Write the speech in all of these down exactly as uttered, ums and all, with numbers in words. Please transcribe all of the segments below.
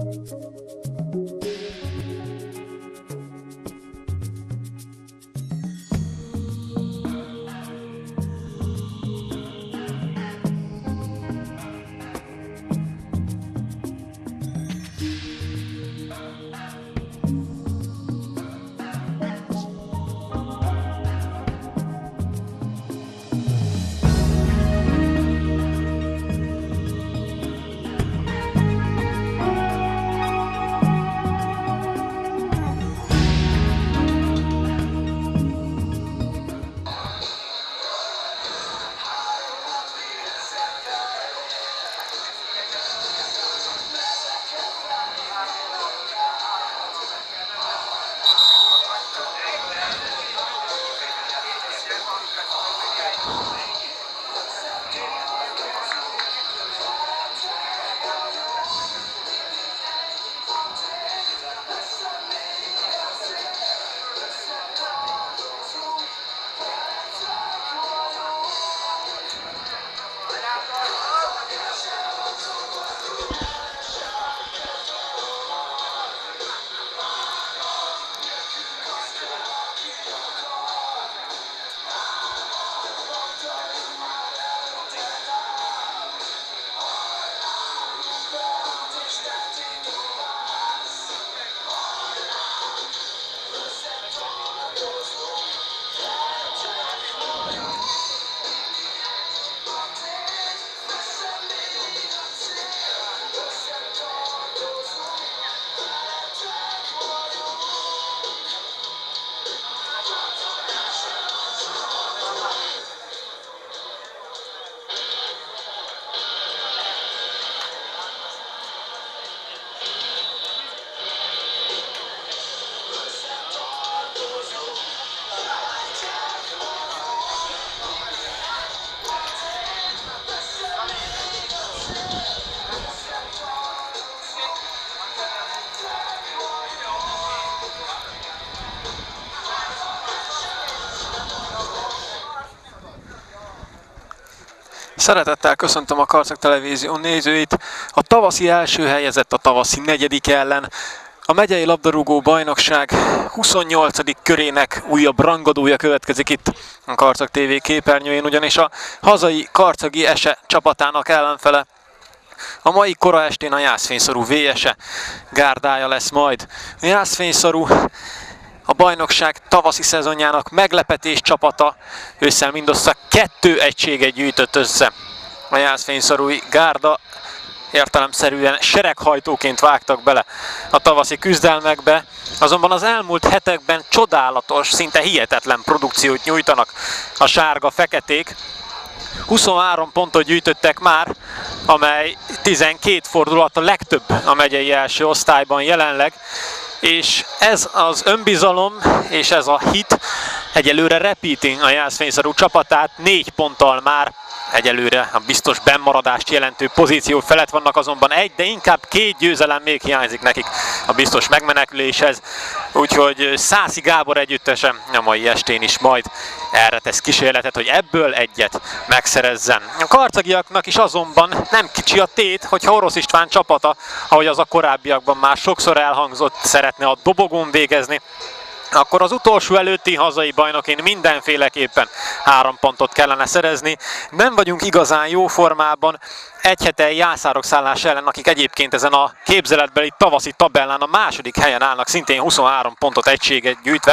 Szeretettel köszöntöm a Karcag Televízió nézőit. A tavaszi első helyezett a tavaszi negyedik ellen. A megyei labdarúgó bajnokság huszonnyolcadik körének újabb rangadója következik itt a Karcag té vé képernyőjén, ugyanis a hazai karcagi Ese csapatának ellenfele a mai kora estén a Jászfényszarú vé es-e gárdája lesz majd. A Jászfényszarú a bajnokság tavaszi szezonjának meglepetés csapata, ősszel mindössze kettő egységet gyűjtött össze. A jászfényszarúi gárda értelemszerűen sereghajtóként vágtak bele a tavaszi küzdelmekbe, azonban az elmúlt hetekben csodálatos, szinte hihetetlen produkciót nyújtanak a sárga-feketék. huszonhárom pontot gyűjtöttek már, amely tizenkét fordulat, a legtöbb a megyei első osztályban jelenleg, és ez az önbizalom és ez a hit egyelőre repíti a Jászfényszarú csapatát, négy ponttal már egyelőre a biztos bennmaradást jelentő pozíció felett vannak, azonban egy, de inkább két győzelem még hiányzik nekik a biztos megmeneküléshez, úgyhogy Szászi Gábor együttese a mai estén is majd erre tesz kísérletet, hogy ebből egyet megszerezzen. A karcagiaknak is azonban nem kicsi a tét, hogyha Orosz István csapata, ahogy az a korábbiakban már sokszor elhangzott, szeretne a dobogón végezni, akkor az utolsó előtti hazai bajnokin mindenféleképpen három pontot kellene szerezni. Nem vagyunk igazán jó formában egy hete Jászárok Szállás ellen, akik egyébként ezen a képzeletbeli tavaszi tabellán a második helyen állnak, szintén huszonhárom pontot egységet gyűjtve.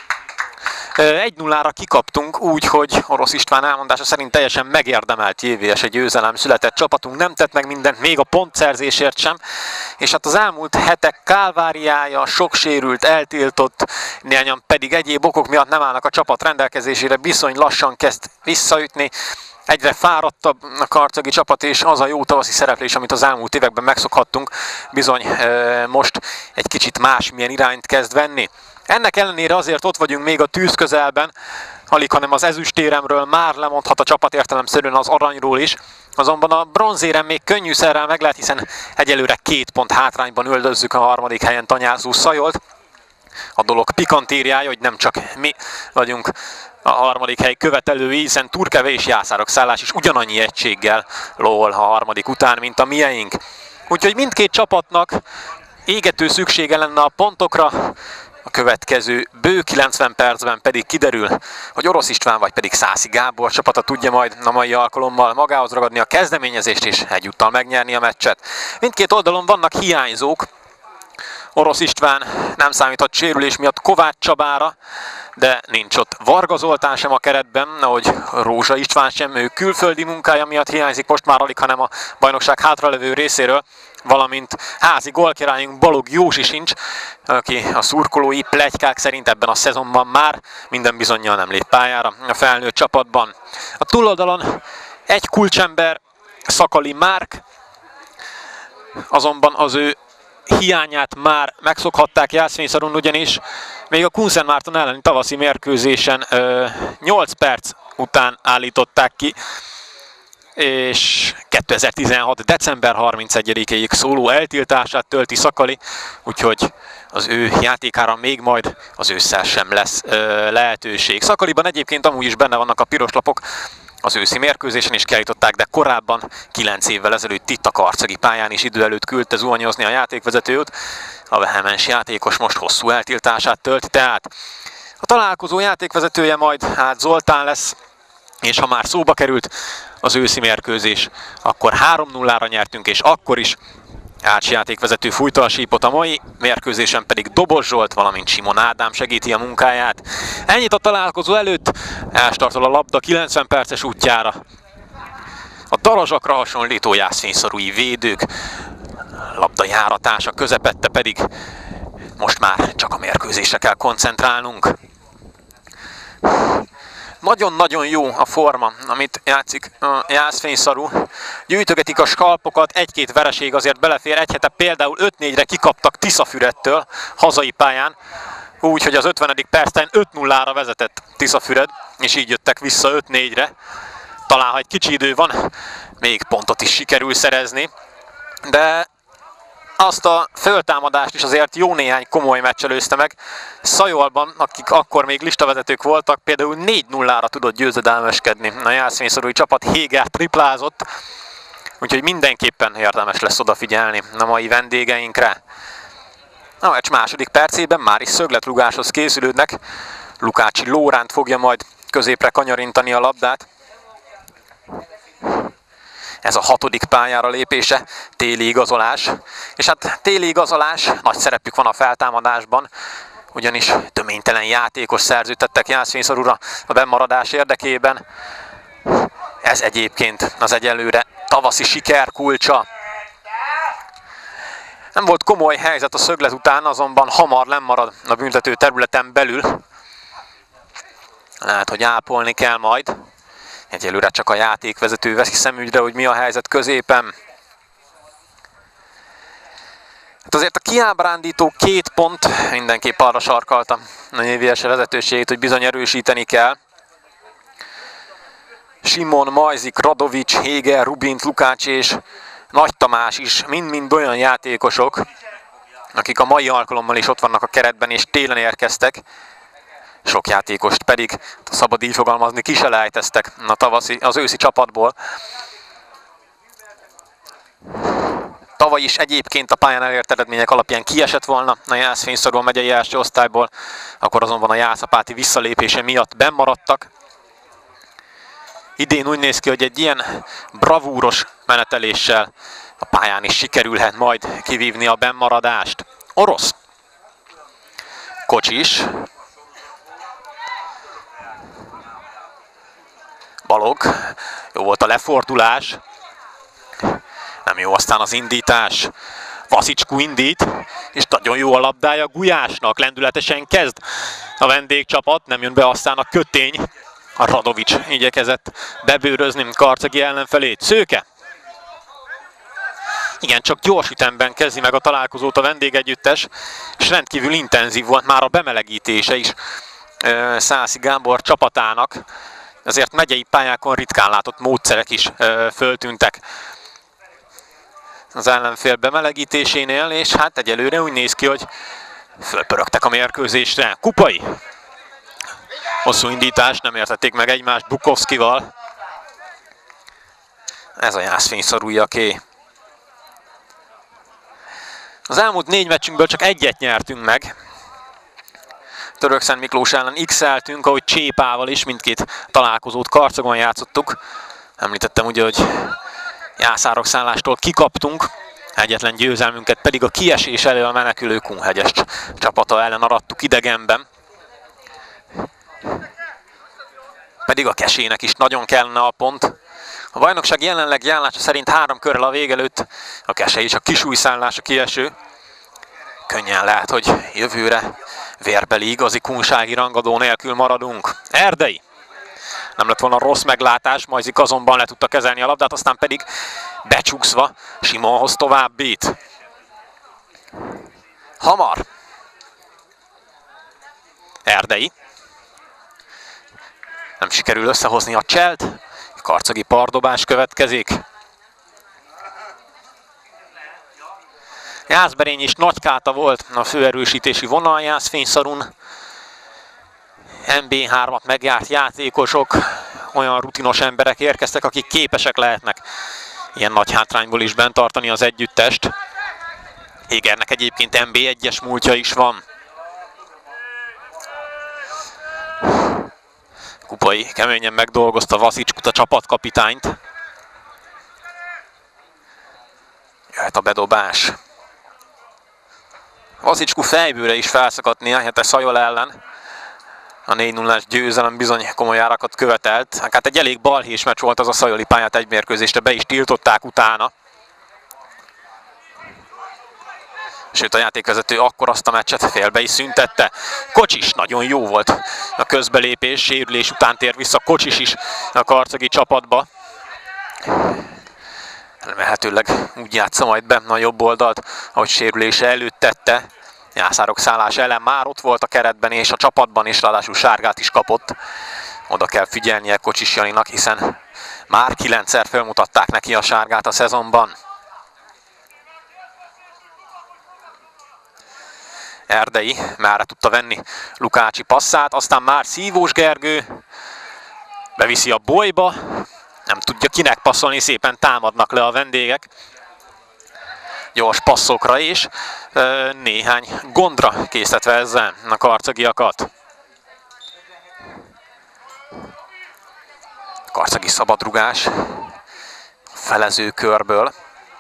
egy nullára kikaptunk úgy, hogy Orosz István elmondása szerint teljesen megérdemelt jé vé es egy győzelem született. Csapatunk nem tett meg mindent, még a pontszerzésért sem, és hát az elmúlt hetek kálváriája, sok sérült, eltiltott, néhányan pedig egyéb okok miatt nem állnak a csapat rendelkezésére, bizony lassan kezd visszaütni. Egyre fáradtabb a karcagi csapat, és az a jó tavaszi szereplés, amit az elmúlt években megszokhattunk, bizony e, most egy kicsit másmilyen irányt kezd venni. Ennek ellenére azért ott vagyunk még a tűz közelben, alig hanem az ezüstéremről már lemondhat a csapat értelemszerűen az aranyról is, azonban a bronzérem még könnyűszerrel meg lehet, hiszen egyelőre két pont hátrányban üldözzük a harmadik helyen tanyázó Szajolt. A dolog pikantériája, hogy nem csak mi vagyunk a harmadik hely követelői, hiszen Turkeve és Jászárok Szállás is ugyanannyi egységgel lóol a harmadik után, mint a mieink. Úgyhogy mindkét csapatnak égető szüksége lenne a pontokra, a következő bő kilencven percben pedig kiderül, hogy Orosz István vagy pedig Szászi Gábor csapata tudja majd a mai alkalommal magához ragadni a kezdeményezést és egyúttal megnyerni a meccset. Mindkét oldalon vannak hiányzók. Orosz István nem számíthat sérülés miatt Kovács Csabára, de nincs ott Varga Zoltán sem a keretben, ahogy Rózsa István sem, ő külföldi munkája miatt hiányzik most már alig, hanem a bajnokság hátralevő részéről, valamint házi gólkirályunk Balog Józsi sincs, aki a szurkolói pletykák szerint ebben a szezonban már minden bizonnyal nem lép pályára a felnőtt csapatban. A túloldalon egy kulcsember, Szakali Márk, azonban az ő hiányát már megszokhatták Jászfényszarun, ugyanis még a Kunszent Márton elleni tavaszi mérkőzésen ö, nyolc perc után állították ki, és kétezer-tizenhat. december harmincegyedikéig szóló eltiltását tölti Szakali, úgyhogy az ő játékára még majd az ősszel sem lesz ö, lehetőség. Szakaliban egyébként amúgy is benne vannak a piros lapok, az őszi mérkőzésen is kiállították, de korábban, kilenc évvel ezelőtt itt a karcagi pályán is idő előtt küldte zuhanyozni a játékvezetőt. A vehemens játékos most hosszú eltiltását tölti, tehát a találkozó játékvezetője majd hát Zoltán lesz, és ha már szóba került az őszi mérkőzés, akkor három nullára nyertünk, és akkor is Ács játékvezető fújta a sípot, a mai mérkőzésen pedig Dobos Zsolt, valamint Simon Ádám segíti a munkáját. Ennyit a találkozó előtt, elstartol a labda kilencven perces útjára. A darazsakra hasonlító jászfényszarui védők labda járatása közepette pedig most már csak a mérkőzésre kell koncentrálnunk. Nagyon-nagyon jó a forma, amit játszik a Jászfényszaru. Gyűjtögetik a skalpokat, egy-két vereség azért belefér. Egy hete például öt négyre kikaptak Tiszafüredtől hazai pályán, úgy, hogy az ötvenedik percen öt nullára vezetett Tiszafüred, és így jöttek vissza öt négyre. Talán, ha egy kicsi idő van, még pontot is sikerül szerezni, de azt a föltámadást is azért jó néhány komoly meccs előzte meg. Szajolban, akik akkor még listavezetők voltak, például négy nullára tudott győzedelmeskedni. A jászfényszarui csapat Héger triplázott, úgyhogy mindenképpen érdemes lesz odafigyelni a mai vendégeinkre. A meccs második percében már is szögletrugáshoz készülődnek. Lukácsi Lóránt fogja majd középre kanyarintani a labdát. Ez a hatodik pályára lépése, téli igazolás. És hát téli igazolás, nagy szerepük van a feltámadásban, ugyanis töménytelen játékos szerződtettek Jászfényszarura a bennmaradás érdekében. Ez egyébként az egyelőre tavaszi siker kulcsa. Nem volt komoly helyzet a szöglet után, azonban hamar lemarad a büntető területen belül. Lehet, hogy ápolni kell majd. Egyelőre csak a játékvezető veszi szemügyre, hogy mi a helyzet középen. Hát azért a kiábrándító két pont mindenképp arra sarkalta a Nyilviese vezetőségét, hogy bizony erősíteni kell. Simon, Majzik, Radovics, Héger, Rubint, Lukács és Nagy Tamás is mind-mind olyan játékosok, akik a mai alkalommal is ott vannak a keretben és télen érkeztek. Sok játékost pedig, szabad így fogalmazni, kiselejteztek a tavaszi, az őszi csapatból. Tavaly is egyébként a pályán elért eredmények alapján kiesett volna a Jászfényszaru a megyei első osztályból, akkor azonban a jászapáti visszalépése miatt bennmaradtak. Idén úgy néz ki, hogy egy ilyen bravúros meneteléssel a pályán is sikerülhet majd kivívni a bennmaradást. Orosz. Kocsis. Balog. Jó volt a lefordulás. Nem jó aztán az indítás. Vasicskú indít, és nagyon jó a labdája Gulyásnak. Lendületesen kezd a vendégcsapat, nem jön be aztán a kötény. A Radovics igyekezett bebőrözni Karcagi ellenfelét. Szőke. Igen, csak gyors ütemben kezdi meg a találkozót a vendégegyüttes, és rendkívül intenzív volt már a bemelegítése is Szászi Gábor csapatának. Ezért megyei pályákon ritkán látott módszerek is föltűntek az ellenfél bemelegítésénél, és hát egyelőre úgy néz ki, hogy fölpörögtek a mérkőzésre. Kupai. Hosszú indítás, nem értették meg egymást Bukovszkival. Ez a Jászfényszarújaké. Az elmúlt négy meccsünkből csak egyet nyertünk meg. Törökszent Miklós ellen x-eltünk, ahogy Csépával is mindkét találkozót Karcagon játszottuk. Említettem ugye, hogy Jászárokszállástól kikaptunk, egyetlen győzelmünket pedig a kiesés elől a menekülő Kunhegyes csapata ellen arattuk idegenben. Pedig a Kesének is nagyon kellene a pont. A bajnokság jelenlegi állása szerint három körrel a vége előtt a Kese is a kisújszállás a kieső. Könnyen lehet, hogy jövőre vérbeli igazi kunsági rangadó nélkül maradunk. Erdei! Nem lett volna rossz meglátás, Majzik azonban le tudta kezelni a labdát, aztán pedig becsúszva Simonhoz továbbít. Hamar! Erdei. Nem sikerül összehozni a cselt, karcagi pardobás következik. Jászberény is nagy káta volt a főerősítési vonal Jászfényszarun. em bé hármat megjárt játékosok, olyan rutinos emberek érkeztek, akik képesek lehetnek ilyen nagy hátrányból is bent tartani az együttest. Égernek egyébként em bé egyes múltja is van. Kupai keményen megdolgozta Vasicskut, a csapatkapitányt. Jöhet a bedobás. Vasicsku fejbőre is felszakadni a hetes Szajol ellen. A négy nullás győzelem bizony komoly árakat követelt. Hát egy elég balhés meccs volt az a szajoli pályát, egy mérkőzésre be is tiltották utána. Sőt, a játékvezető akkor azt a meccset félbe is szüntette. Kocsis nagyon jó volt a közbelépés, sérülés után tér vissza Kocsis is a karcagi csapatba. Remélhetőleg úgy játsza majd be a jobb oldalt, ahogy sérülése előtt tette. Jászárokszállás ellen már ott volt a keretben és a csapatban is, ráadásul sárgát is kapott. Oda kell figyelnie Kocsis Janinak, hiszen már kilencszer felmutatták neki a sárgát a szezonban. Erdei merre tudta venni Lukácsi passzát, aztán már Szívós Gergő beviszi a bolyba, nem tudja kinek passzolni, szépen támadnak le a vendégek. Gyors passzokra és néhány gondra készítve ezzel a karcagiakat. Karcagi szabadrugás felező körből.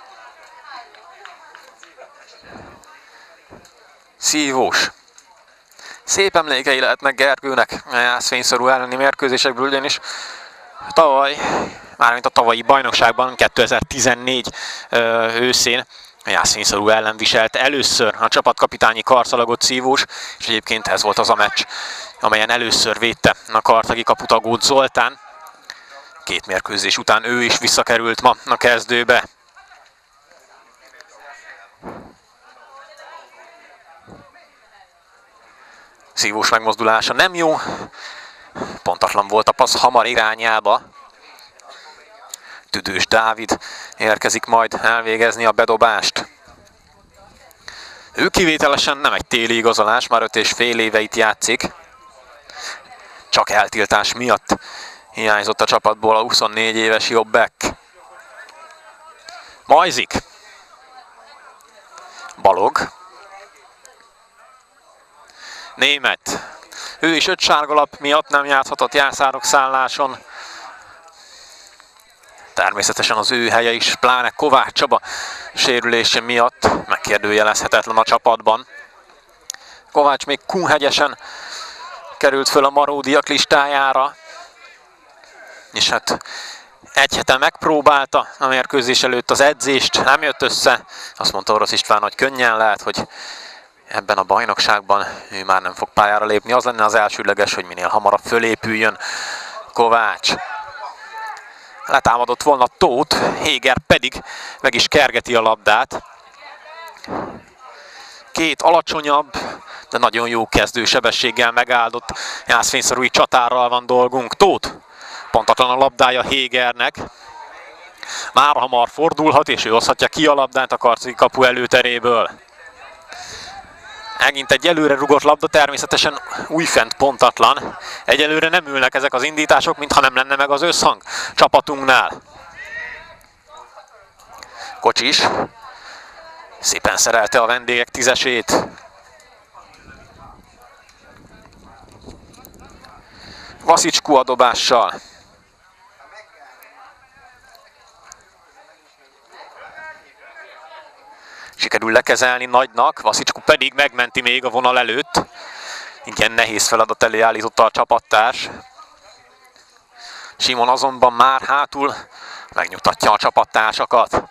Szívós. Szép emlékei lehetnek Gergőnek a Jászfényszarú elleni mérkőzésekből, ugyanis tavaly, mármint a tavalyi bajnokságban, kétezer-tizennégy őszén a Jászfényszarú ellen viselt először a csapatkapitányi karszalagot Szívós, és egyébként ez volt az a meccs, amelyen először védte a karcagi kaputagót Zoltán. Két mérkőzés után ő is visszakerült ma a kezdőbe. Szívós megmozdulása nem jó, pontatlan volt a passz Hamar irányába. Tüdős Dávid érkezik majd elvégezni a bedobást. Ő kivételesen nem egy téli igazolás, már öt és fél éve itt játszik. Csak eltiltás miatt hiányzott a csapatból a huszonnégy éves jobbek. Majzik. Balog. Német. Ő is öt sárgalap miatt nem játszhatott Jászárokszálláson. Természetesen az ő helye is, pláne Kovács Csaba sérülése miatt megkérdőjelezhetetlen a csapatban. Kovács még Kunhegyesen került föl a maródiak listájára, és hát egy hete megpróbálta a mérkőzés előtt az edzést, nem jött össze. Azt mondta Orosz István, hogy könnyen lehet, hogy ebben a bajnokságban ő már nem fog pályára lépni. Az lenne az elsődleges, hogy minél hamarabb fölépüljön Kovács. Letámadott volna Tóth, Héger pedig meg is kergeti a labdát. Két alacsonyabb, de nagyon jó kezdősebességgel megáldott jászfényszarúi csatárral van dolgunk. Tóth, pontatlan a labdája Hégernek. Már hamar fordulhat, és ő hozhatja ki a labdát a karcagi kapu előteréből. Megint egy előre rugott labda, természetesen újfent pontatlan. Egyelőre nem ülnek ezek az indítások, mintha nem lenne meg az összhang csapatunknál. Kocsis. Szépen szerelte a vendégek tízesét. Vasicskó a dobással. Sikerül lekezelni Nagynak, Vasicskó pedig megmenti még a vonal előtt. Igen, nehéz feladat elé állította a csapattárs. Simon azonban már hátul megnyugtatja a csapattársakat.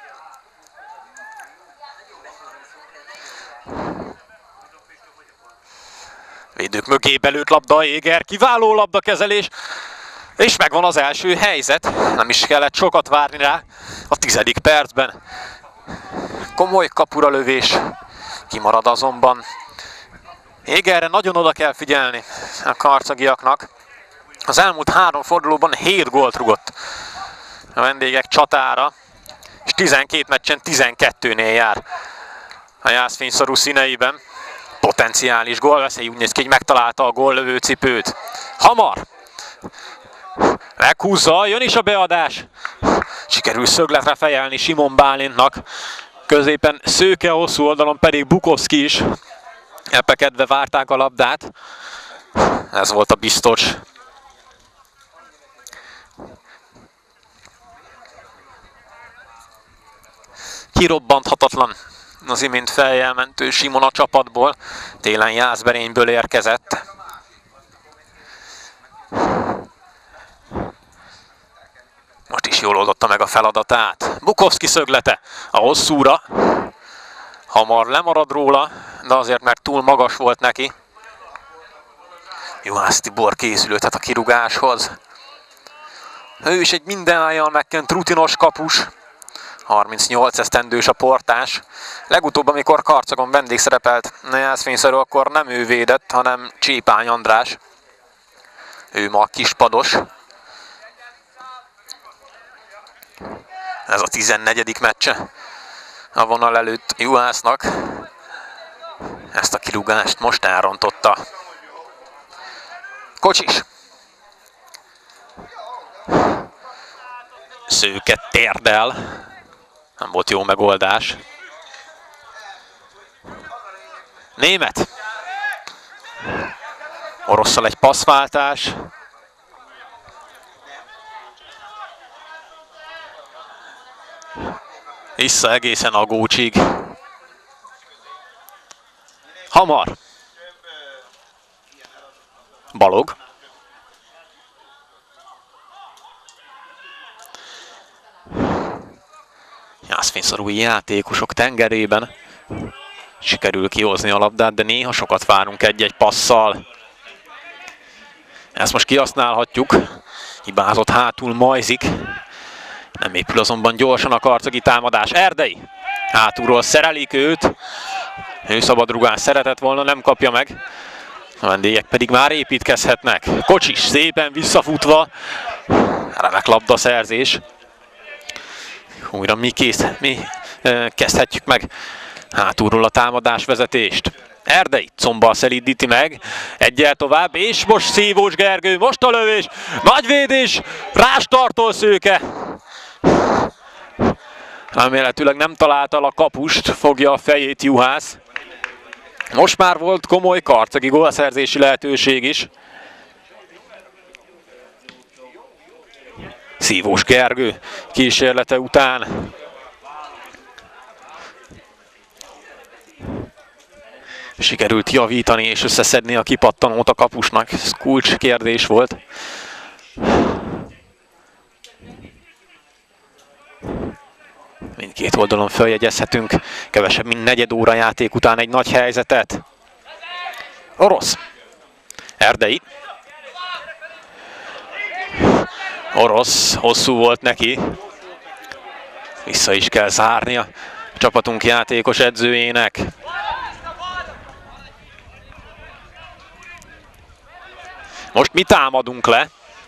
Védők mögé belőtt labda, Éger, kiváló labdakezelés, és megvan az első helyzet. Nem is kellett sokat várni rá a tizedik percben. Komoly kapura lövés, kimarad azonban. Égerre nagyon oda kell figyelni a karcagiaknak. Az elmúlt három fordulóban hét gólt rugott a vendégek csatára, és tizenkét meccsen tizenkettőnél jár a jászfényszorú színeiben. Potenciális gólveszély, úgy néz ki, hogy megtalálta a góllövő cipőt. Hamar! Meghúzza, jön is a beadás. Sikerül szögletre fejelni Simon Bálintnak. Középen Szőke, hosszú oldalon pedig Bukovszki is. Epekedve várták a labdát. Ez volt a biztos. Kirobbanthatatlan az imént feljelmentő Simon a csapatból. Télen Jászberényből érkezett. Most is jól oldotta meg a feladatát. Bukovszki szöglete a hosszúra. Hamar lemarad róla, de azért mert túl magas volt neki. Juhász Tibor készülődhet a kirugáshoz. Ő is egy mindenájjal megkent rutinos kapus. harmincnyolc esztendős a portás. Legutóbb, amikor Karcagon vendégszerepelt a Jászfényszorú, akkor nem ő védett, hanem Csépány András. Ő ma a kispados. Ez a tizennegyedik meccse a vonal előtt Juhásznak. Ezt a kirúgást most elrontotta. Kocsis. Szőke térdel. Nem volt jó megoldás. Német. Orosszal egy passzváltás. Vissza egészen a Gócsig. Hamar. Balog. Jászfényszorúi játékosok tengerében sikerül kihozni a labdát, de néha sokat várunk egy-egy passzal. Ezt most kihasználhatjuk. Hibázott hátul Majzik. Nem épül azonban gyorsan a karcagi támadás. Erdei hátulról szerelik őt. Ő szabadrugás szeretett volna, nem kapja meg. A vendégek pedig már építkezhetnek. Kocsis szépen visszafutva. Remek labdaszerzés. Újra mi, kész, mi e, kezdhetjük meg hátulról a támadás vezetést. Erdei combal szelídíti meg, egyel tovább, és most Szívós Gergő, most a lövés, nagy védés, rástartol Szőke. Remélhetőleg nem találta a kapust, fogja a fejét Juhász. Most már volt komoly karcagi gólszerzési lehetőség is. Szívós Gergő kísérlete után. Sikerült javítani és összeszedni a kipattanót a kapusnak. Ez kulcs kérdés volt. Mindkét oldalon feljegyezhetünk kevesebb mint negyed óra játék után egy nagy helyzetet. Orosz. Erdei. Orosz, hosszú volt neki. Vissza is kell zárnia a csapatunk játékos edzőjének. Most mi támadunk le.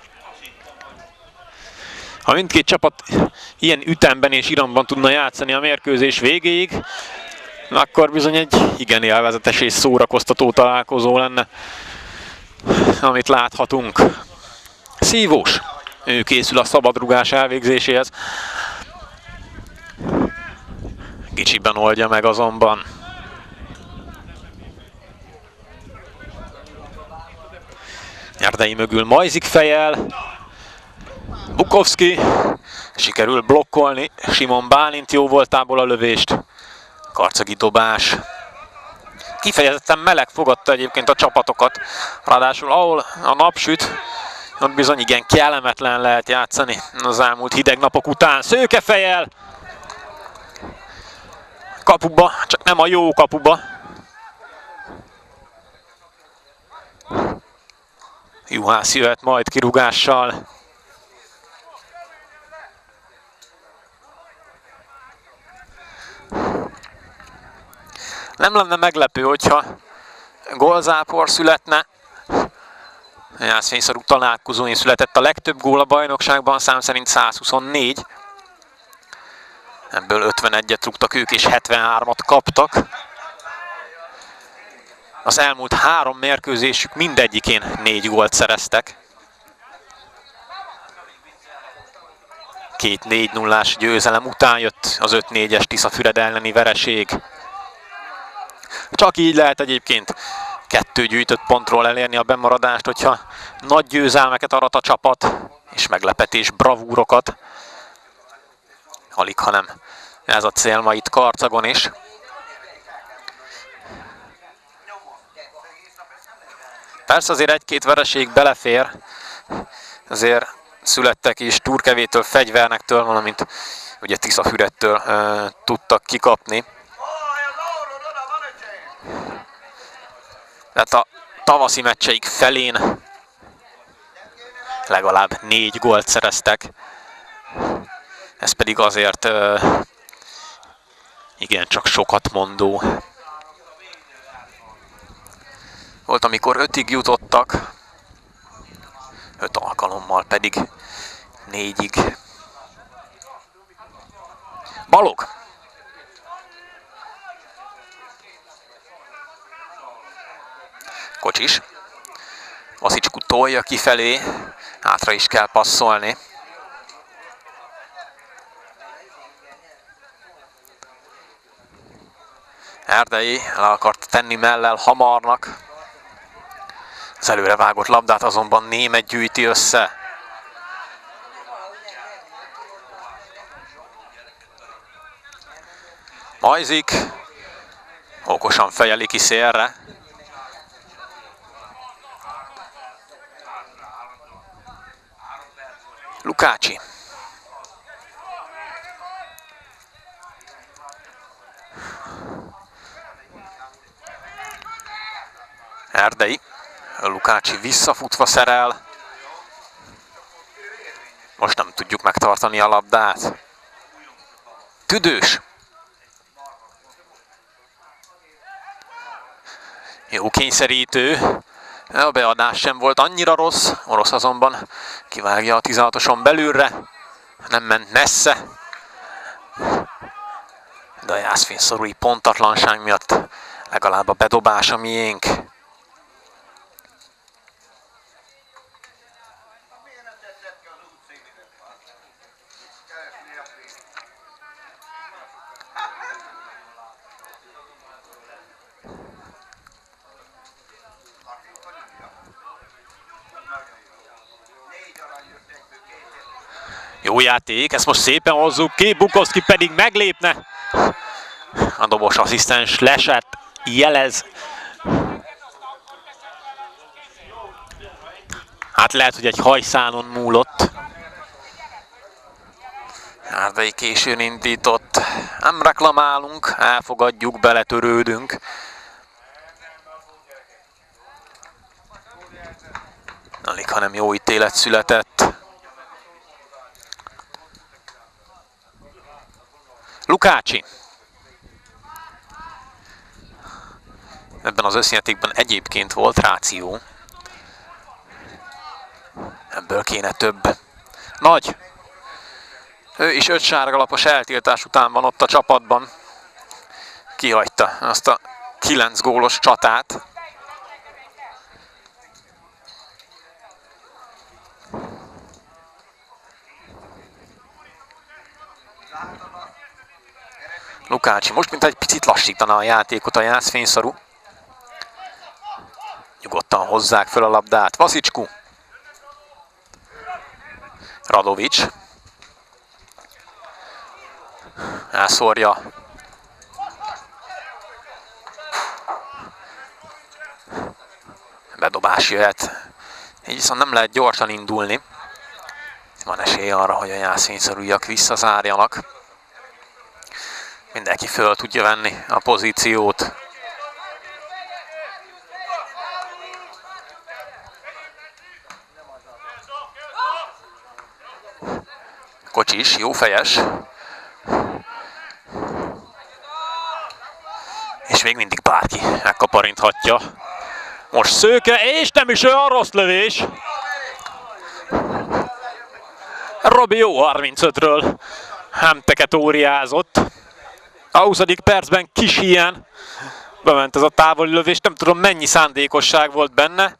Ha mindkét csapat ilyen ütemben és iramban tudna játszani a mérkőzés végéig, akkor bizony egy igen élvezetes és szórakoztató találkozó lenne, amit láthatunk. Szívós. Ő készül a szabadrugás elvégzéséhez. Kicsiben oldja meg azonban. Erdei mögül Majzik fejel. Bukovszki. Sikerül blokkolni. Simon Bálint jó voltából a lövést. Karcagi dobás. Kifejezetten meleg fogadta egyébként a csapatokat. Ráadásul ahol a nap süt, ott bizony igen kellemetlen lehet játszani az elmúlt hideg napok után. Szőke fejel. Kapuba, csak nem a jó kapuba. Juhász jöhet majd kirúgással. Nem lenne meglepő, hogyha gólzápor születne. Jászfényszorú találkozóin született a legtöbb gól a bajnokságban, szám szerint száz huszonnégy. Ebből ötvenegyet rúgtak ők, és hetvenhármat kaptak. Az elmúlt három mérkőzésük mindegyikén négy gólt szereztek. Két négy nullás győzelem után jött az öt négyes Tiszafüred elleni vereség. Csak így lehet egyébként kettő gyűjtött pontról elérni a bemaradást, hogyha nagy győzelmeket arat a csapat, és meglepetés bravúrokat. Alig, hanem ez a cél ma itt Karcagon is. Persze azért egy-két vereség belefér, azért születtek is Turkevétől, Fegyvernektől, valamint ugye Tiszafüredtől uh, tudtak kikapni. Tehát a tavaszi meccseik felén legalább négy gólt szereztek. Ez pedig azért uh, igen, csak sokat mondó. Volt, amikor ötig jutottak, öt alkalommal pedig négyig. Balog! Kocsis. Vaszicskú tolja kifelé, hátra is kell passzolni. Erdei le akart tenni mellel Hamarnak. Az előre vágott labdát azonban Németh gyűjti össze. Majzik okosan fejeli ki szélre. Lukácsi. Erdei. Lukácsi visszafutva szerel. Most nem tudjuk megtartani a labdát. Tüdős. Jó kényszerítő. A beadás sem volt annyira rossz. Orosz azonban kivágja a tizenhatoson belülre. Nem ment messze. De a jászfényszorúi pontatlanság miatt legalább a bedobás a miénk. Jó játék, ezt most szépen hozzuk ki, Bukovszki pedig meglépne. A dobos asszisztens lesett, jelez. Hát lehet, hogy egy hajszálon múlott. Erdei későn indított. Nem reklamálunk, elfogadjuk, beletörődünk. Alig, hanem jó ítélet született. Lukácsi. Ebben az összjátékban egyébként volt ráció. Ebből kéne több. Nagy. Ő is öt sárgalapos eltiltás után van ott a csapatban. Kihagyta azt a kilenc gólos csatát. Lukácsi most, mint egy picit lassítana a játékot a Jászfényszarú. Nyugodtan hozzák föl a labdát. Vasicskú. Radovics. Elszórja. Bedobás jöhet. Így viszont nem lehet gyorsan indulni. Van esély arra, hogy a Jászfényszarúiak visszazárjanak. Mindenki föl tudja venni a pozíciót. Kocsis, jó fejes. És még mindig bárki megkaparinthatja. Most Szőke, és nem is olyan rossz lövés. Robi jó harmincötről hemteket óriázott. A huszadik percben kis hiány. Bement ez a távoli lövés, nem tudom mennyi szándékosság volt benne.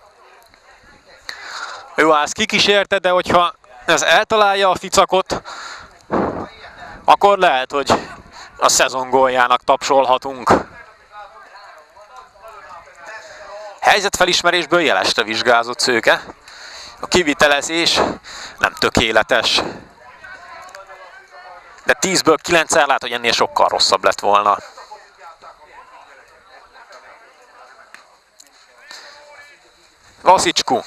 Jó, ezt kikísérte, de hogyha ez eltalálja a ficakot, akkor lehet, hogy a szezon góljának tapsolhatunk. Helyzetfelismerésből jelesre vizsgázott Szőke. A kivitelezés nem tökéletes. De tízből kilencszer lát, hogy ennél sokkal rosszabb lett volna. Vasicskú.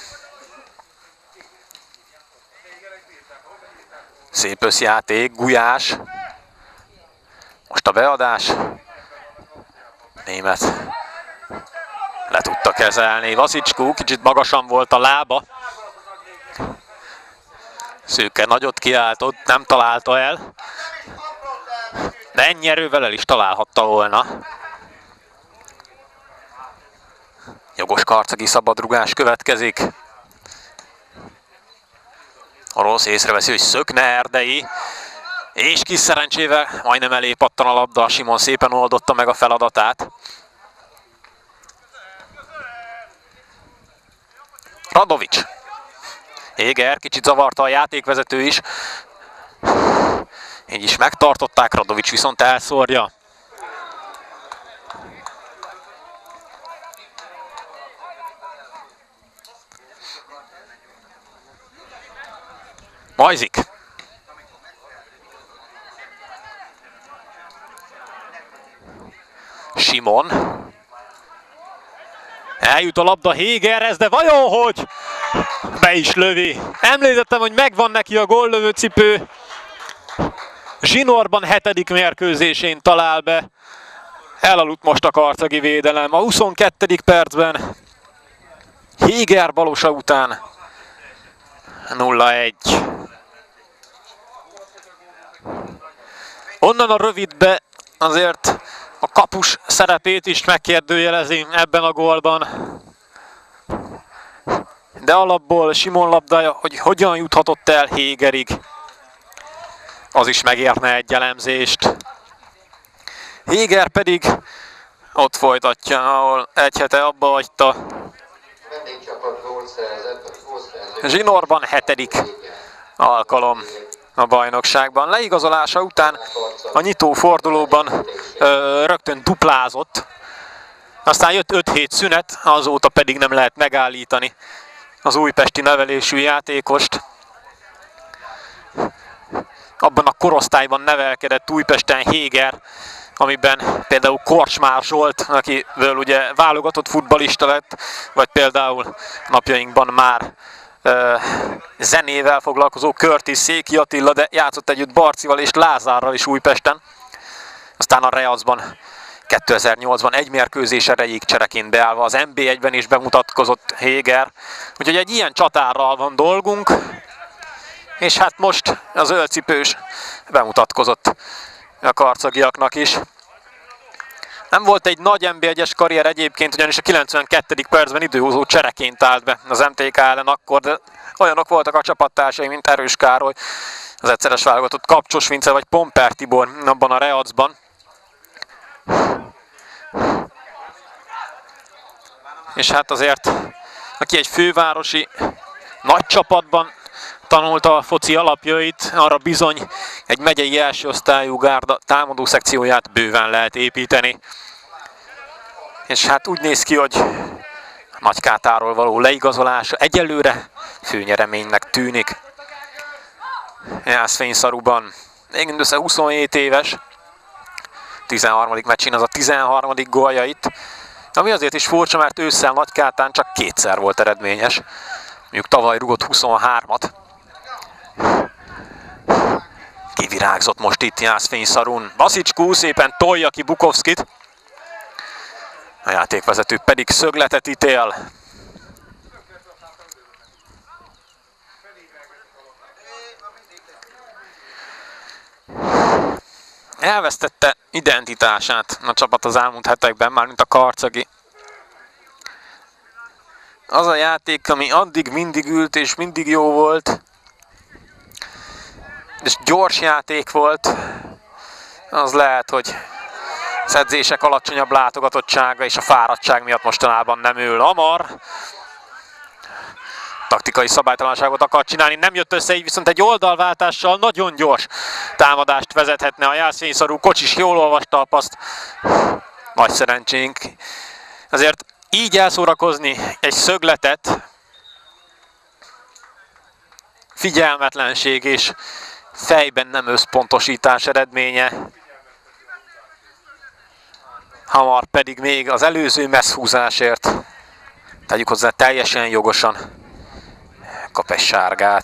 Szép összjáték, Gulyás. Most a beadás. Német le tudta kezelni. Vasicskú, kicsit magasan volt a lába. Szőke nagyot kiáltott, nem találta el. De ennyi erővel el is találhatta volna. Jogos karcagi szabadrugás következik. Orosz észreveszi, hogy szökne Erdei. És kis szerencsével majdnem elé pattan a labda. Simon szépen oldotta meg a feladatát. Radovics. Héger, kicsit zavarta a játékvezető is. Így is megtartották, Radovics viszont elszórja. Majzik. Simon. Eljut a labda Hégerhez, de vajon hogy? Be is lövi. Említettem, hogy megvan neki a góllövő cipő. Zsinorban hetedik mérkőzésén talál be. Elaludt most a karcagi védelem. A huszonkettedik percben Héger balosa után nulla egy. Onnan a rövidbe azért a kapus szerepét is megkérdőjelezi ebben a gólban. De alapból Simon labdája, hogy hogyan juthatott el Hégerig, az is megérne egy elemzést. Héger pedig ott folytatja, ahol egy hete abba hagyta. Zsinorban hetedik alkalom a bajnokságban. Leigazolása után a nyitó fordulóban ö, rögtön duplázott. Aztán jött öt hét szünet, azóta pedig nem lehet megállítani az újpesti nevelésű játékost. Abban a korosztályban nevelkedett Újpesten Héger, amiben például Korcsmár Zsolt, akiből ugye válogatott futballista lett, vagy például napjainkban már uh, zenével foglalkozó Curtis Széki Attila, de játszott együtt Barcival és Lázárral is Újpesten. Aztán a Reacban kétezer-nyolcban egy mérkőzés erejéig csereként beállva az en bé egyben is bemutatkozott Héger. Úgyhogy egy ilyen csatárral van dolgunk, és hát most az ölcipős bemutatkozott a karcagiaknak is. Nem volt egy nagy en bé egyes karrier egyébként, ugyanis a kilencvenkettedik percben időhúzó csereként állt be az em té ká ellen akkor, de olyanok voltak a csapattársai, mint Erős Károly, az egyszeres válogatott Kapcsos Vince vagy Pomper Tibor abban a Reacban. És hát azért, aki egy fővárosi nagy csapatban tanulta a foci alapjait, arra bizony egy megyei első osztályú gárda támadó szekcióját bőven lehet építeni. És hát úgy néz ki, hogy Nagykátáról való leigazolása egyelőre főnyereménynek tűnik. Jászfényszaruban még mindössze huszonhét éves, tizenharmadik meccsén az a tizenharmadik gólja itt, ami azért is furcsa, mert ősszel Nagykátán csak kétszer volt eredményes. Mondjuk tavaly rugott huszonhármat. Kivirágzott most itt Jászfényszarun. Baszicskú szépen tolja ki Bukovszkit. A játékvezető pedig szögletet ítél. Elvesztette identitását a csapat az elmúlt hetekben, mármint a karcagi. Az a játék, ami addig mindig ült és mindig jó volt, és gyors játék volt, az lehet, hogy az edzések alacsonyabb látogatottsága és a fáradtság miatt mostanában nem ül. Amar taktikai szabálytalanságot akar csinálni, nem jött össze, így viszont egy oldalváltással nagyon gyors támadást vezethetne a Jászfényszarú. Kocsis jól olvasta a paszt. Nagy szerencsénk. Azért így elszórakozni egy szögletet, figyelmetlenség és fejben nem összpontosítás eredménye. Hamar pedig még az előző messzhúzásért, tegyük hozzá teljesen jogosan, kap egy sárgát.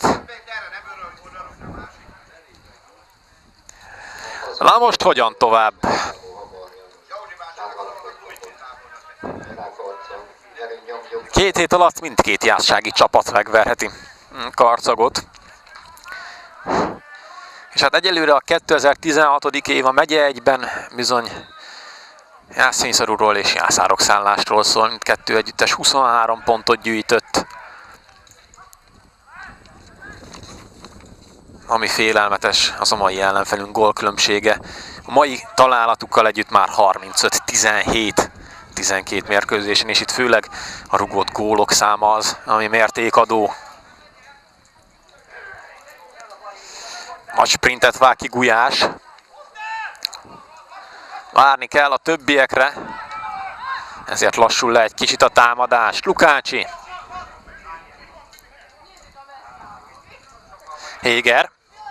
Na most hogyan tovább? Két hét alatt mindkét jászsági csapat megverheti Karcagot. És hát egyelőre a kétezer-tizenhatodik év a megye egyben bizony Jászfényszarúról és Jászárokszállásról szól. Mindkettő együttes huszonhárom pontot gyűjtött. Ami félelmetes, az a mai ellenfelünk gólkülönbsége. A mai találatukkal együtt már harmincöt tizenhét tizenkét mérkőzésen, és itt főleg a rugott gólok száma az, ami mértékadó. Nagy sprintet vág ki Gulyás. Várni kell a többiekre, ezért lassul le egy kicsit a támadás. Lukácsi. Héger.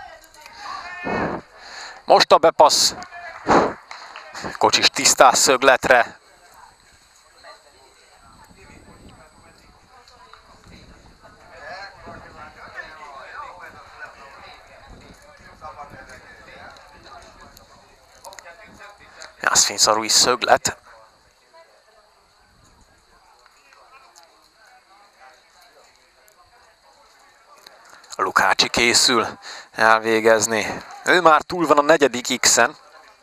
Most a bepassz. Kocsis tisztás szögletre. Jászfényszarúi szöglet. Lukácsi készül elvégezni. Ő már túl van a negyedik X-en.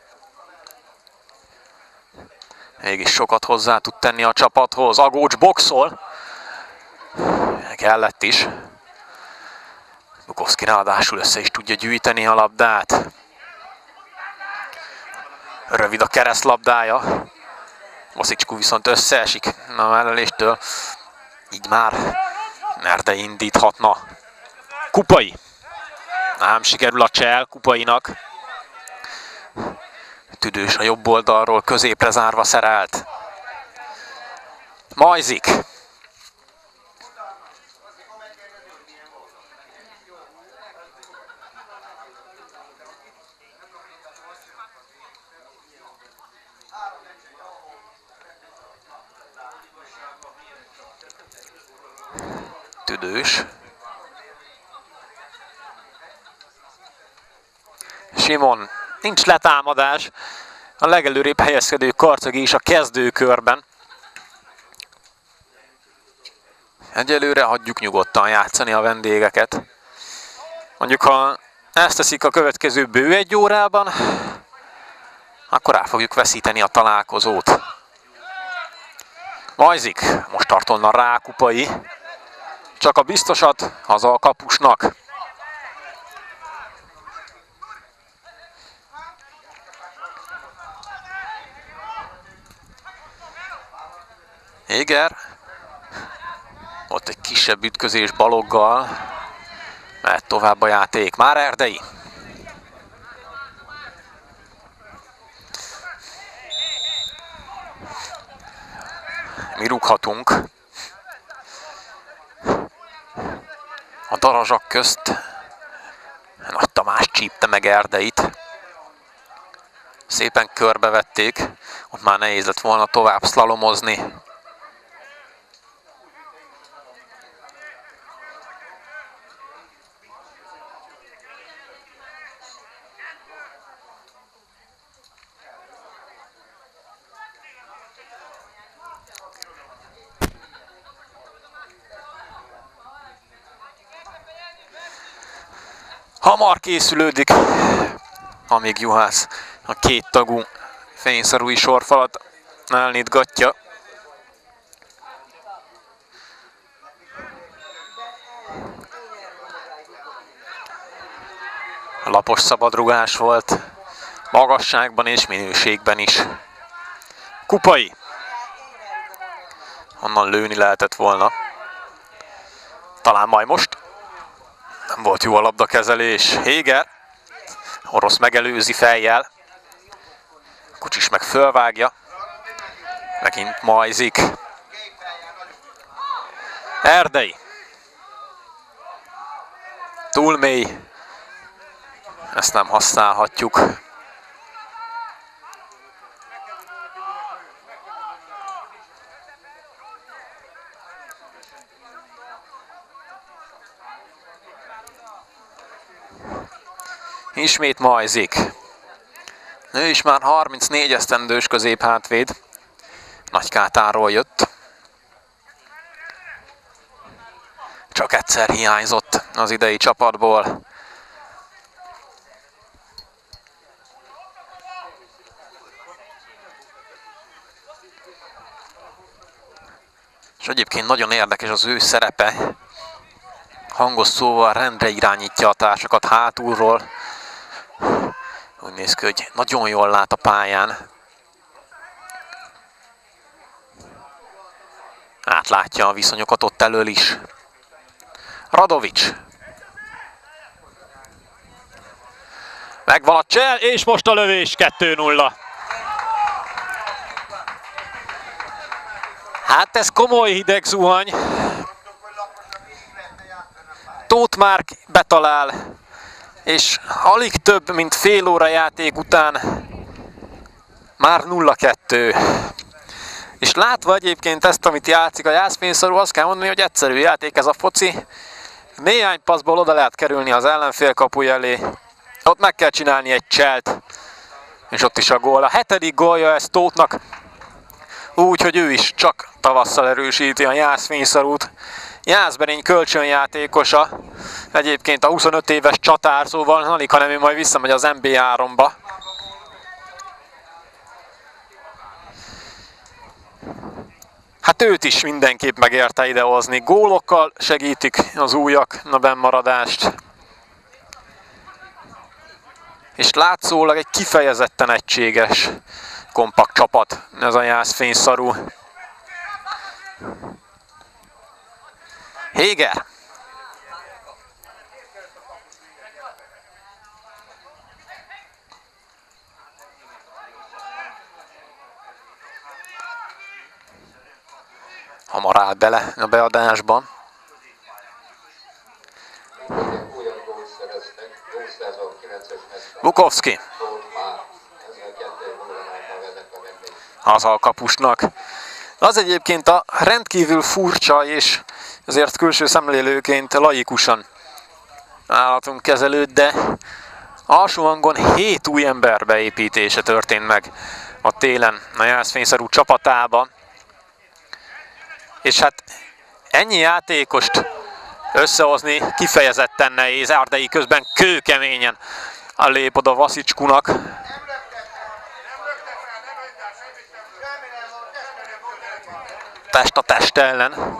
Mégis sokat hozzá tud tenni a csapathoz. Agócs boxol. Kellett is. Bukovszki ráadásul össze is tudja gyűjteni a labdát. Rövid a keresztlabdája. Baszicskú viszont összeesik a melleléstől. Így már Merde indíthatna. Kupai. Nem sikerül a csel Kupainak. Tüdős a jobb oldalról, középre zárva szerelt. Majzik. Tüdős. Simon. Nincs letámadás. A legelőrébb helyezkedő Karcagi is a kezdőkörben. Egyelőre hagyjuk nyugodtan játszani a vendégeket. Mondjuk, ha ezt teszik a következő bő egy órában, akkor el fogjuk veszíteni a találkozót. Majzik. Most tartolna rá Kupai. Csak a biztosat haza a kapusnak. Héger. Ott egy kisebb ütközés Baloggal. Mehet tovább a játék. Már Erdei. Mi rúghatunk. A darazsak közt Nagy Tamás csípte meg Erdeit. Szépen körbevették. Ott már nehéz lett volna tovább szlalomozni. Hamar készülődik, amíg Juhász a két tagú fényszarúi sorfalat elnyitgatja. Lapos szabadrugás volt, magasságban és minőségben is. Kupai. Onnan lőni lehetett volna. Talán majd most. Nem volt jó a labdakezelés. Héger. Orosz megelőzi fejjel. Kucsis meg fölvágja. Megint Majzik. Erdei. Túl mély. Ezt nem használhatjuk. Ismét Majzik. Ő is már harmincnégy esztendős középhátvéd. Nagykátáról jött. Csak egyszer hiányzott az idei csapatból. És egyébként nagyon érdekes az ő szerepe. Hangos szóval rendre irányítja a társakat hátulról. Úgy néz ki, hogy nagyon jól lát a pályán. Átlátja a viszonyokat ott elől is. Radovics. Megvan a csel, és most a lövés, kettő nulla. Hát ez komoly hideg zuhany. Tóth Márk betalál, és alig több, mint fél óra játék után már nulla kettő. És látva egyébként ezt, amit játszik a Jászfényszarú, azt kell mondani, hogy egyszerű játék ez a foci. Néhány passzból oda lehet kerülni az ellenfél kapuja elé. Ott meg kell csinálni egy cselt, és ott is a gól. A hetedik gólja ez Tóthnak, úgy, hogy ő is csak tavasszal erősíti a Jászfényszarút. Jászberény kölcsönjátékosa, egyébként a huszonöt éves csatár, szóval alig, hanem ő majd visszamegy az en bé háromba. Hát őt is mindenképp megérte idehozni. Gólokkal segítik az újak a bennmaradást. És látszólag egy kifejezetten egységes, kompakt csapat ez a Jászfényszarú. Héger. Hamar áll bele a beadásban. Bukovszki. Az alkapusnak. Az egyébként a rendkívül furcsa és azért külső szemlélőként laikusan állatunk kezelőd, de alsó hangon hét új ember beépítése történt meg a télen a Jászfényszarú csapatába. És hát ennyi játékost összehozni kifejezetten nehéz. Erdei közben kőkeményen lép oda Vaszicskunak. Test a test ellen.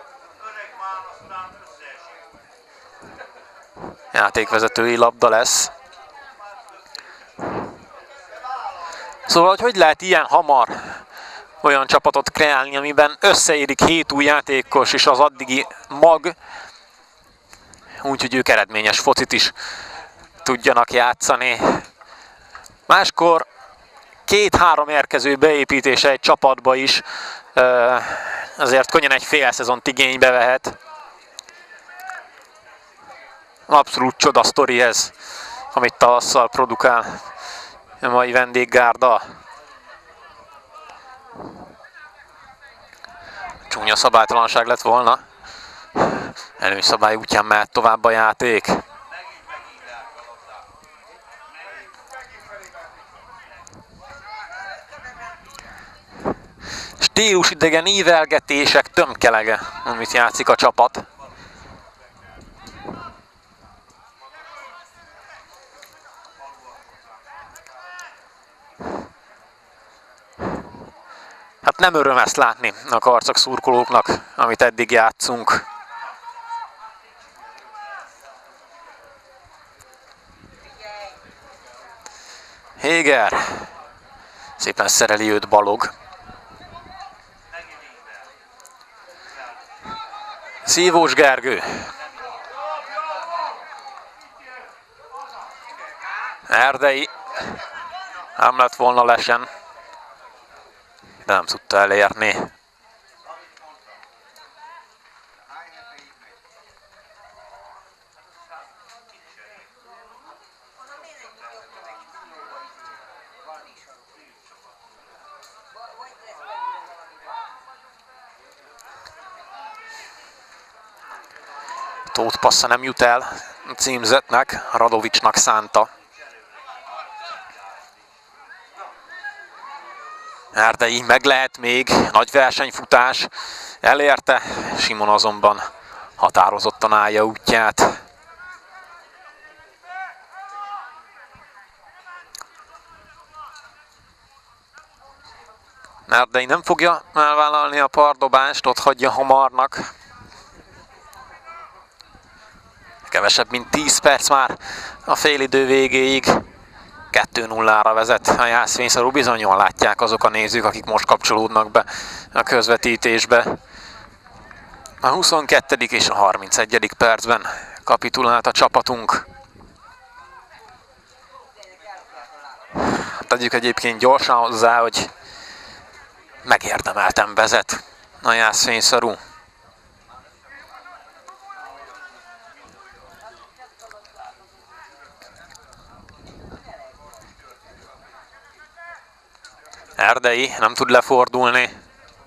Játékvezetői labda lesz. Szóval, hogy hogy lehet ilyen hamar olyan csapatot kreálni, amiben összeérik hét új játékos és az addigi mag, úgyhogy ők eredményes focit is tudjanak játszani. Máskor két-három érkező beépítése egy csapatba is azért könnyen egy fél szezont igénybe vehet. Abszolút csoda sztori ez, amit tavasszal produkál a mai vendéggárda. Csúnya szabálytalanság lett volna. Előnyszabály útján mehet tovább a játék. Stílusidegen ívelgetések tömkelege, amit játszik a csapat. Hát nem öröm ezt látni a karcag szurkolóknak, amit eddig játszunk. Héger. Szépen szereli őt Balog. Szívós Gergő. Erdei. Nem lett volna lesen. De nem tudta elérni. Tóth passza nem jut el a címzetnek, Radovicsnak szánta. Erdei meg lehet még, nagy versenyfutás, elérte, Simon azonban határozottan állja útját. Erdei nem fogja elvállalni a pardobást, ott hagyja Hamarnak. Kevesebb, mint tíz perc már a félidő végéig. kettő nullára vezet a jászfényszarú, bizonyan látják azok a nézők, akik most kapcsolódnak be a közvetítésbe. A huszonkettedik és a harmincegyedik percben kapitulált a csapatunk. Tegyük egyébként gyorsan hozzá, hogy megérdemelten vezet a jászfényszarú. Erdei nem tud lefordulni.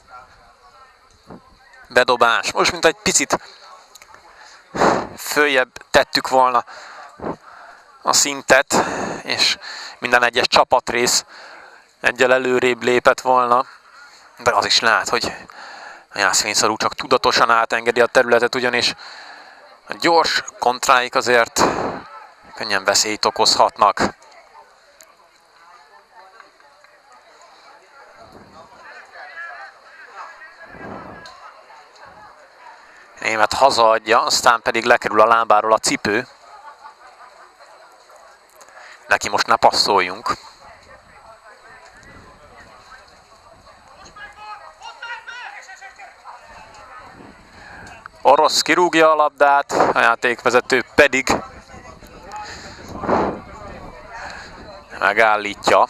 Bedobás. Most mint egy picit följebb tettük volna a szintet, és minden egyes csapatrész egyel előrébb lépett volna. De az is lehet, hogy a jászfényszarú csak tudatosan átengedi a területet, ugyanis a gyors kontráik azért könnyen veszélyt okozhatnak. Német hazaadja, aztán pedig lekerül a lábáról a cipő. Neki most ne passzoljunk. Orosz kirúgja a labdát, a játékvezető pedig megállítja.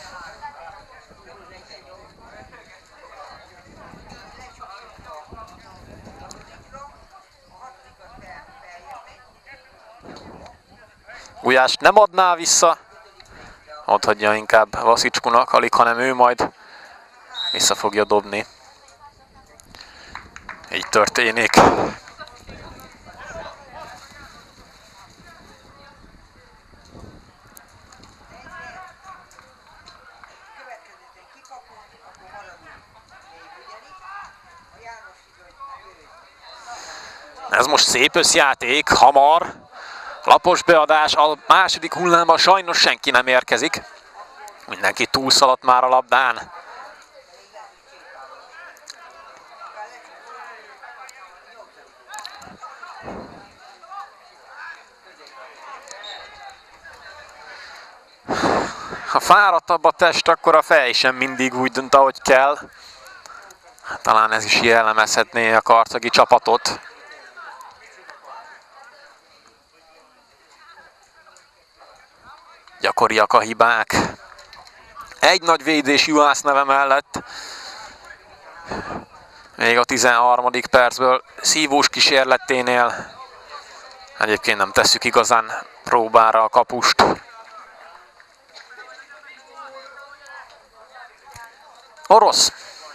Gulyás nem adná vissza, ott hagyja inkább Vaszicskunak, alig, hanem ő majd vissza fogja dobni. Így történik. Ez most szép összjáték, Hamar. Lapos beadás, a második hullámban sajnos senki nem érkezik. Mindenki túlszaladt már a labdán. Ha fáradtabb a test, akkor a fej sem mindig úgy dönt, ahogy kell. Talán ez is jellemezhetné a karcagi csapatot. gyakoriak a hibák. Egy nagy védés Juhász neve mellett. Még a tizenharmadik percből szívós kísérleténél. Egyébként nem tesszük igazán próbára a kapust. Orosz.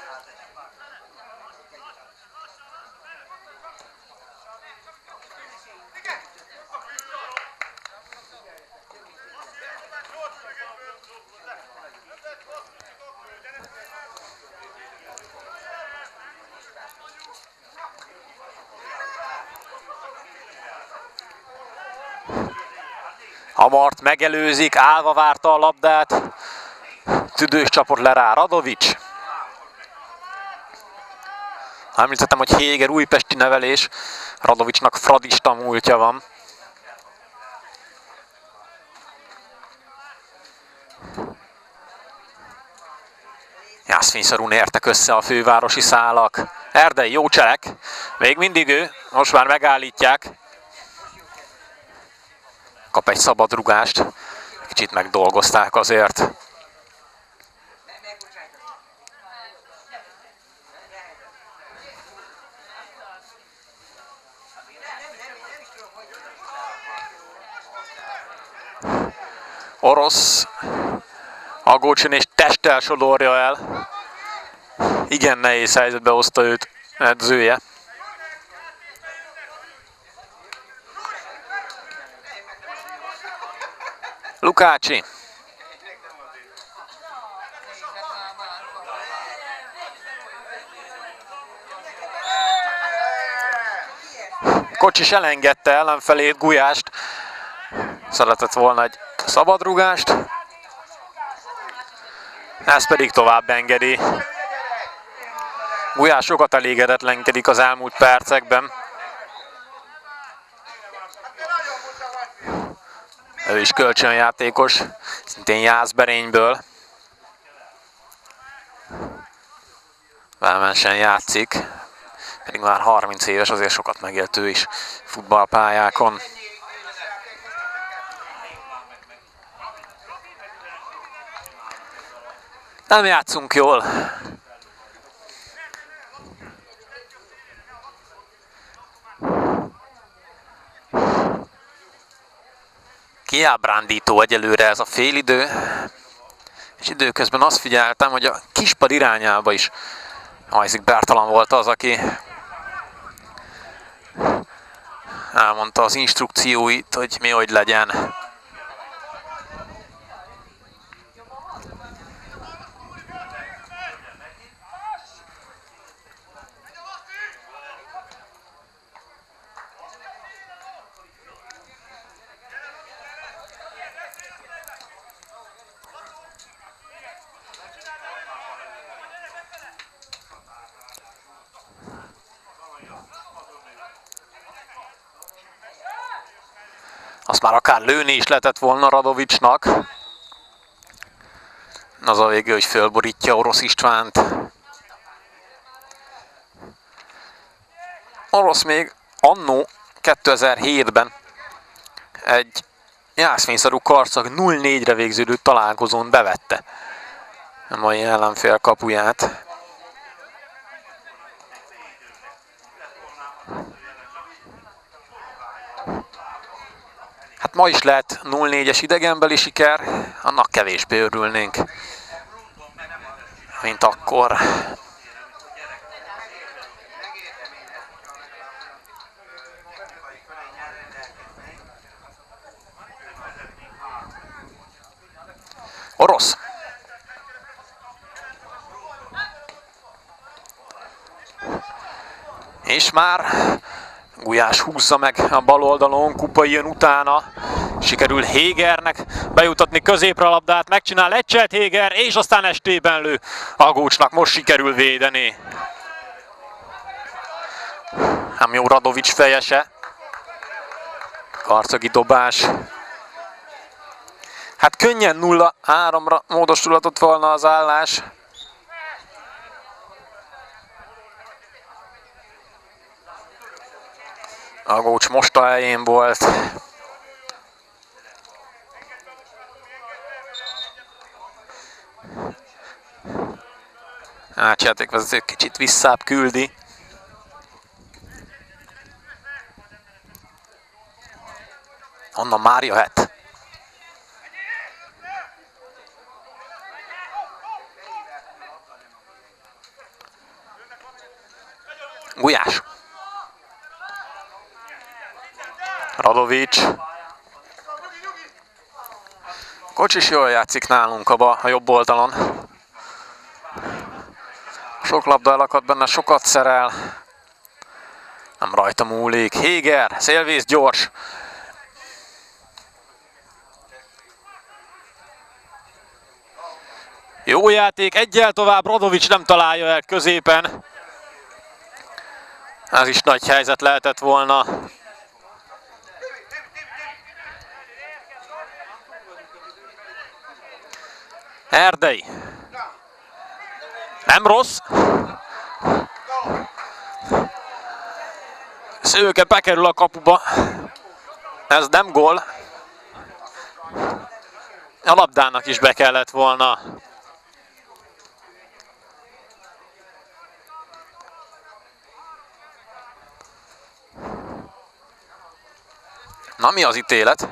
Hamart megelőzik, állva várta a labdát. Tüdős csapott le rá Radovics. Említettem, hogy Héger újpesti nevelés. Radovicsnak fradista múltja van. Jászfényszarún értek össze a fővárosi szálak. Erdei, jó cselek. Még mindig ő, most már megállítják. Kap egy szabad rugást. Kicsit megdolgozták azért. Orosz Agócsin és testtel sodorja el. Igen nehéz helyzetbe hozta őt edzője. Lukácsi. Kocsis elengedte ellenfelét, Gulyást. Szeretett volna egy szabadrugást. Ez pedig tovább engedi. Gulyás sokat elégedetlenkedik az elmúlt percekben. Ő is kölcsönjátékos, szintén Jászberényből. Velmensen játszik, pedig már harminc éves, azért sokat megélt ő is futballpályákon. Nem játszunk jól. Kiábrándító egyelőre ez a félidő, és időközben azt figyeltem, hogy a kispad irányába is Ajzik Bertalan volt az, aki elmondta az instrukcióit, hogy mi hogy legyen. Azt már akár lőni is lehetett volna Radovicsnak. Az a vége, hogy fölborítja Orosz Istvánt. Orosz még annó kétezer-hétben egy Jászfényszarú Karcag nulla négyre végződő találkozón bevette a mai ellenfél kapuját. Hát ma is lehet nulla négyes idegenbeli siker, annak kevésbé örülnénk, mint akkor. Orosz. És már Gulyás húzza meg a bal oldalon, Kupa jön utána. Sikerül Hégernek bejutatni középre a labdát, megcsinál egycselt Héger, és aztán estében lő. Agócsnak most sikerül védeni. Nem jó Radovics fejese. Karcagi dobás. Hát könnyen nulla háromra módosulhatott volna az állás. Agócs most a helyén volt. Átsjátékvezető kicsit visszább küldi. Onnan már jöhet. Gulyás. Radovics. Kocsis jól játszik nálunk a, a jobb oldalon. Sok labda elakadt benne, sokat szerel. Nem rajta múlik. Héger, szélvész gyors. Jó játék, egyel tovább, Radovics nem találja el középen. Ez is nagy helyzet lehetett volna. Erdei. Nem rossz. Szőke bekerül a kapuba. Ez nem gól. A labdának is be kellett volna. Na, mi az ítélet?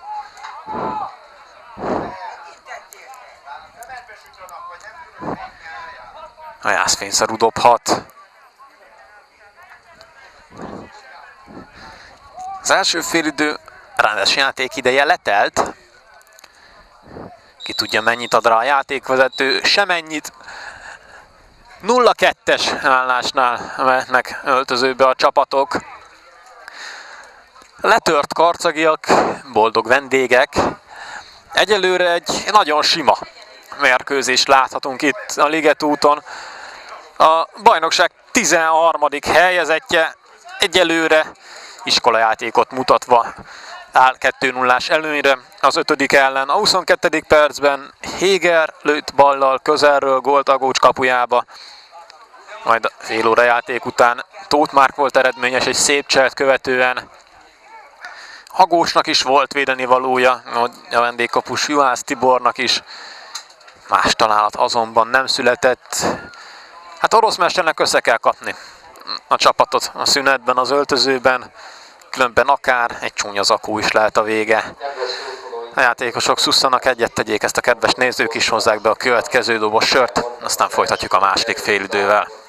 A jászfényszerű dobhat. Az első félidő rendes játékideje letelt. Ki tudja, mennyit ad rá a játékvezető, semennyit. nulla kettes állásnál mehetnek öltözőbe a csapatok. Letört karcagiak, boldog vendégek. Egyelőre egy nagyon sima mérkőzést láthatunk itt a Ligetúton. A bajnokság tizenharmadik helyezettje egyelőre iskolajátékot mutatva áll kettő nullás előnyre az ötödik ellen. A huszonkettedik percben Héger lőtt ballal közelről gólt a Gócs kapujába. Majd a fél óra játék után Tóth Márk volt eredményes egy szép cselt követően. Hagósnak is volt védeni valója, a vendégkapus Juhász Tibornak is. Más találat azonban nem született. Hát orosz mesternek össze kell kapni a csapatot a szünetben, az öltözőben. Különben akár egy csúnya zakó is lehet a vége. A játékosok szusszanak egyet, tegyék ezt a kedves nézők is, hozzák be a következő dobos sört, aztán folytatjuk a második félidővel.